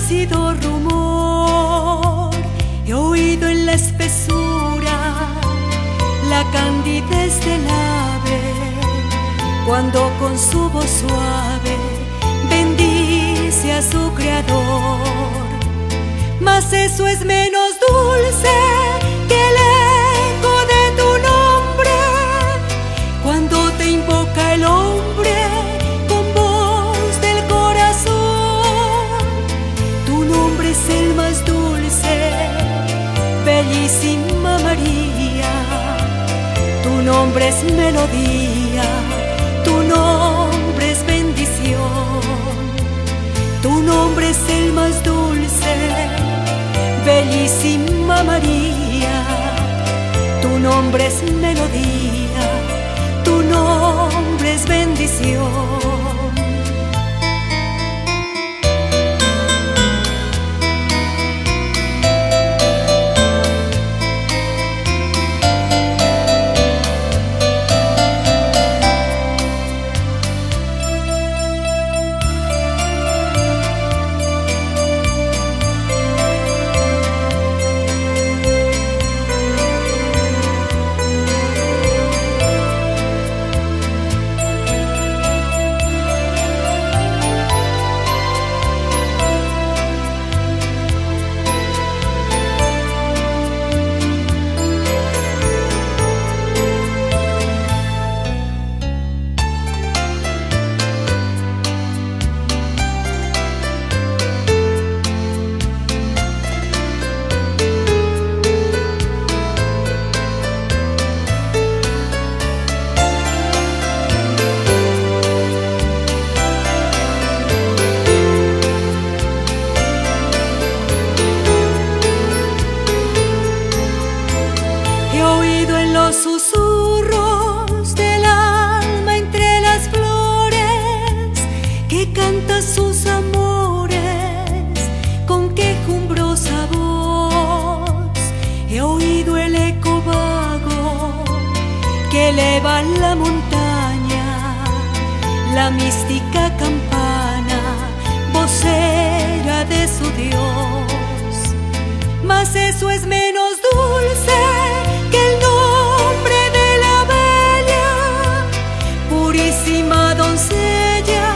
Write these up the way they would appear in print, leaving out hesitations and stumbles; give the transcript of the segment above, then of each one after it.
sido rumor, he oído en la espesura la candidez del ave, cuando con su voz suave bendice a su creador. Mas eso es menos dulce que el eco de tu nombre, cuando te invoca el hombre con voz del corazón. Tu nombre es el más dulce, bellísima María. Tu nombre es melodía, tu nombre es bendición. Tu nombre es el más dulce, bellísima María. Tu nombre es melodía, tu nombre es bendición. Susurros del alma entre las flores, que canta sus amores con quejumbrosa voz. He oído el eco vago que eleva la montaña, la mística campana, vocera de su Dios. Mas eso es menos dulce que el nombre de la bella, purísima doncella,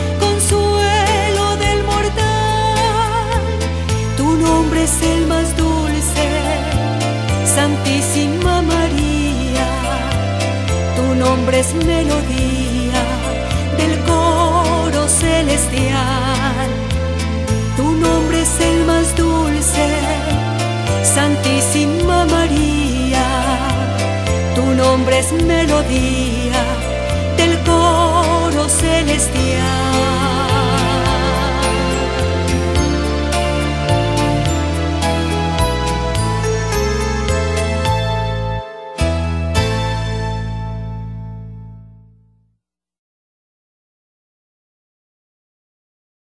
consuelo del mortal. Tu nombre es el más dulce, Santísima María. Tu nombre es melodía del coro celestial. Tu nombre es el más dulce, Santísima María. Tu nombre es melodía del coro celestial.